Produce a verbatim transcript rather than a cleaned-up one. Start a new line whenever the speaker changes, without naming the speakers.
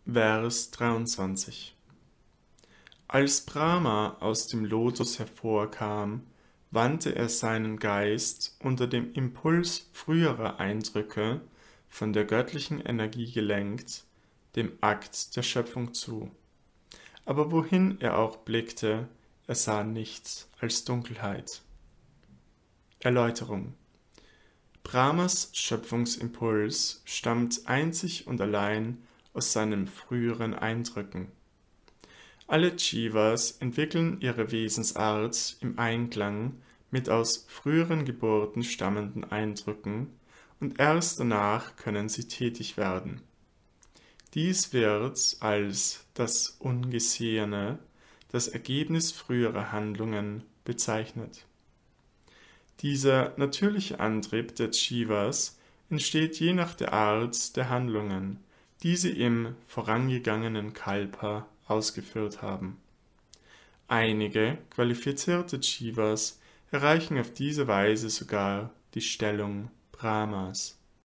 Vers dreiundzwanzig. Als Brahma aus dem Lotus hervorkam, wandte er seinen Geist unter dem Impuls früherer Eindrücke, von der göttlichen Energie gelenkt, dem Akt der Schöpfung zu. Aber wohin er auch blickte, er sah nichts als Dunkelheit. Erläuterung: Brahmas Schöpfungsimpuls stammt einzig und allein aus seinen früheren Eindrücken. Alle Jivas entwickeln ihre Wesensart im Einklang mit aus früheren Geburten stammenden Eindrücken und erst danach können sie tätig werden. Dies wird als das Ungesehene, das Ergebnis früherer Handlungen, bezeichnet. Dieser natürliche Antrieb der Jivas entsteht je nach der Art der Handlungen, die sie im vorangegangenen Kalpa ausgeführt haben. Einige qualifizierte Jivas erreichen auf diese Weise sogar die Stellung Brahmas.